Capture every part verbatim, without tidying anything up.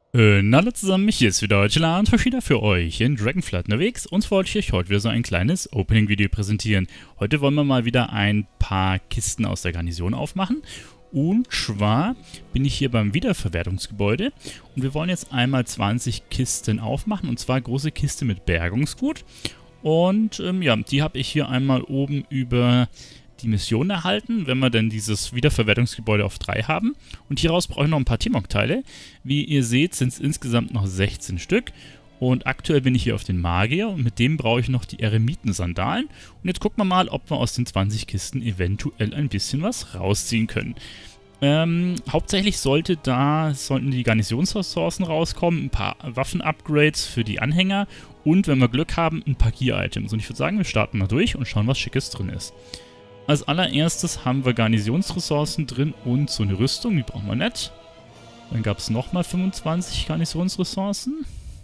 Äh, na alle zusammen, hier ist wieder Chilla und wieder für euch in Dragonflight unterwegs und wollte ich euch heute wieder so ein kleines Opening-Video präsentieren. Heute wollen wir mal wieder ein paar Kisten aus der Garnison aufmachen. Und zwar bin ich hier beim Wiederverwertungsgebäude und wir wollen jetzt einmal zwanzig Kisten aufmachen, und zwar große Kiste mit Bergungsgut. Und ähm, ja, die habe ich hier einmal oben über die Mission erhalten, wenn wir denn dieses Wiederverwertungsgebäude auf drei haben. Und hieraus brauche ich noch ein paar T-Mog-Teile. Wie ihr seht, sind es insgesamt noch sechzehn Stück. Und aktuell bin ich hier auf den Magier und mit dem brauche ich noch die Eremiten-Sandalen. Und jetzt gucken wir mal, ob wir aus den zwanzig Kisten eventuell ein bisschen was rausziehen können. Ähm, hauptsächlich sollte da, sollten die Garnisonsressourcen rauskommen, ein paar Waffen-Upgrades für die Anhänger und, wenn wir Glück haben, ein paar Gear-Items. Und ich würde sagen, wir starten mal durch und schauen, was Schickes drin ist. Als allererstes haben wir Garnisonsressourcen drin und so eine Rüstung, die brauchen wir nicht. Dann gab es nochmal fünfundzwanzig Garnisonsressourcen.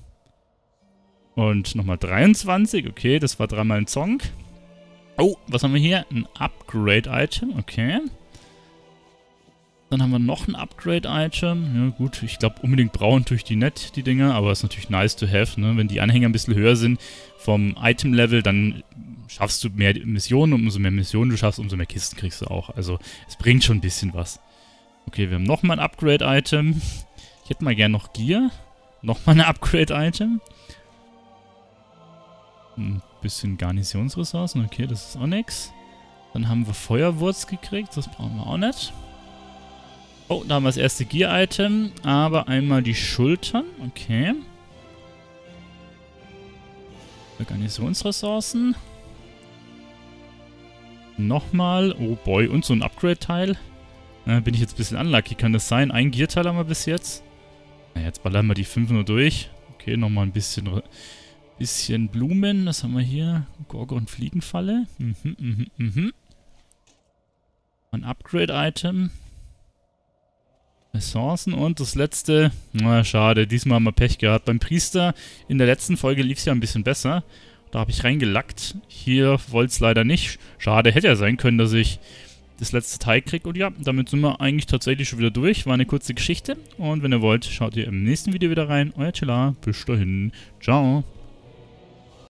Und nochmal dreiundzwanzig, okay, das war dreimal ein Zonk. Oh, was haben wir hier? Ein Upgrade-Item, okay. Dann haben wir noch ein Upgrade-Item. Ja gut, ich glaube unbedingt braun durch die Net, die Dinger, aber ist natürlich nice to have, ne? Wenn die Anhänger ein bisschen höher sind vom Item-Level, dann schaffst du mehr Missionen, und umso mehr Missionen du schaffst, umso mehr Kisten kriegst du auch. Also es bringt schon ein bisschen was. Okay, wir haben nochmal ein Upgrade-Item. Ich hätte mal gern noch Gear. Nochmal ein Upgrade-Item. Ein bisschen Garnisonsressourcen, okay, das ist auch nix. Dann haben wir Feuerwurz gekriegt, das brauchen wir auch nicht. Oh, da haben wir das erste Gear-Item, aber einmal die Schultern, okay. Garnisonsressourcen. Nochmal, oh boy, und so ein Upgrade-Teil. Äh, bin ich jetzt ein bisschen unlucky, kann das sein? Ein Gear-Teil haben wir bis jetzt. Na, jetzt ballern wir die fünf nur durch. Okay, nochmal ein bisschen, bisschen Blumen, das haben wir hier. Gorgon Fliegenfalle. Mhm, mhm, mhm. Ein Upgrade-Item. Ressourcen und das letzte, na schade, diesmal haben wir Pech gehabt. Beim Priester in der letzten Folge lief es ja ein bisschen besser. Da habe ich reingelackt. Hier wollte es leider nicht. Schade, hätte ja sein können, dass ich das letzte Teil kriege. Und ja, damit sind wir eigentlich tatsächlich schon wieder durch. War eine kurze Geschichte. Und wenn ihr wollt, schaut ihr im nächsten Video wieder rein. Euer Chilla. Bis dahin. Ciao.